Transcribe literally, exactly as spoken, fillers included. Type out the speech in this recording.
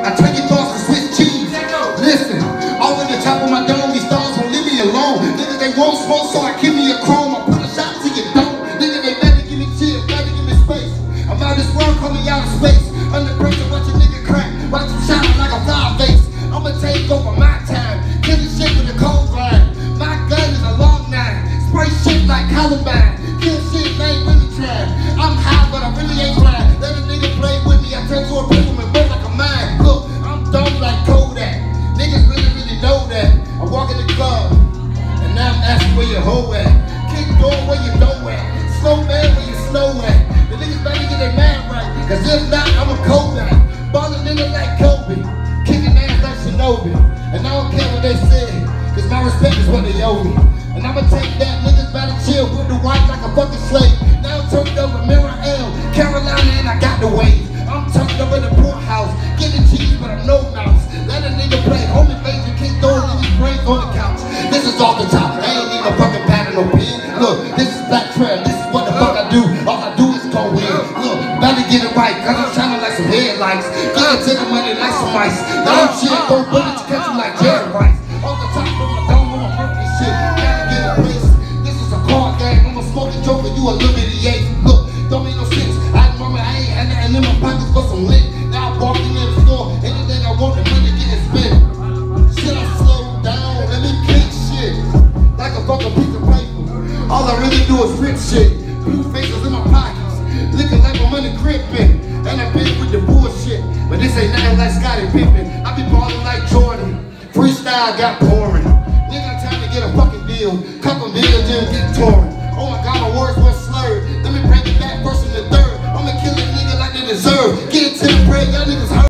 I turn your thoughts to Swiss cheese. Listen, all in the top of my dome, these stars won't leave me alone. Niggas, they won't smoke, so I give me a chrome. I put a shot to your dome. Niggas, they better give me chill, better give me space. I'm out this world, coming out of space. Under pressure, watch a nigga crack, watch him shine like a fly face. I'ma take over my time, kill this shit with a cold grind. My gun is a long nine, spray shit like Columbine. Kill shit, they ain't really trying. I'm high, but I really ain't flying. Let a nigga play with me, I turn to a people and burn like a mine. Look, I'm dumb like Kodak. Niggas really, really know that. I walk in the club, and now I'm asking where your hoe at. Kick door where your dough at. Slow man where your snow at. The niggas better get their man right, cause if not, I'm a Kodak. Ballin' nigga like Kobe, kicking ass like Shinobi. And I don't care what they say, cause my respect is what they owe me. And I'ma take that, niggas better chill with the white like a fucking slave. Now I'm turned over Mirror L, Carolina, and I got the wave. I'm turned over the poorhouse, getting cheese, but I'm no mouse. Let a nigga play, homie face and kick those niggas' brains on the couch. This is off the top, I ain't need a fucking pad or no pen. Look, this is Black Trail, this is what the fuck I do. All I do is go in. Look, better get it right, cause I'm shining like some headlights. Get to the money like some ice. Now I'm shit, throw bullets, catch you like Jerry Rice. Off the top of my dome, I'ma murk this shit. Gotta get a place. This is a card game, I'm a smoking joker, you a little bitty eight. Look, don't make no sense. I remember I ain't had nothing in my pockets but some lit. Now I walk in the store, anything I want, the money getting spent. Shit, I slow down, let me kick shit. Like a fucking piece of paper. All I really do is rip shit. Blue faces in my pockets, looking like my money gripping. And I've been with the bullshit, but this ain't nothing like Scottie Pippen. I be ballin' like Jordan, freestyle got pouring. Nigga, time to get a fucking deal, couple million then get torn. Oh my God, my words were slurred. Let me break it back first and the third. I'ma kill a nigga like they deserve. Get it to the bread, y'all niggas hurt.